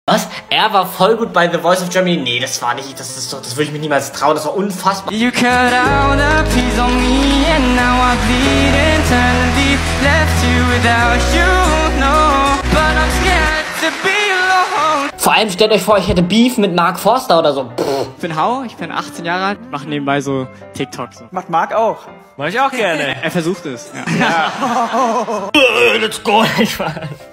Was? Er war voll gut bei The Voice of Germany? Nee, das war nicht, das würde ich mir niemals trauen, das war unfassbar. You cut out a piece on me and now I bleed internally. Left you without you, no, but I'm scared to be alone. Vor allem stellt euch vor, ich hätte Beef mit Mark Forster oder so. Ich bin Hau, ich bin 18 Jahre alt, mache nebenbei so TikTok. So. Macht Mark auch. Mach ich auch gerne. Er versucht es. Ja. Let's go.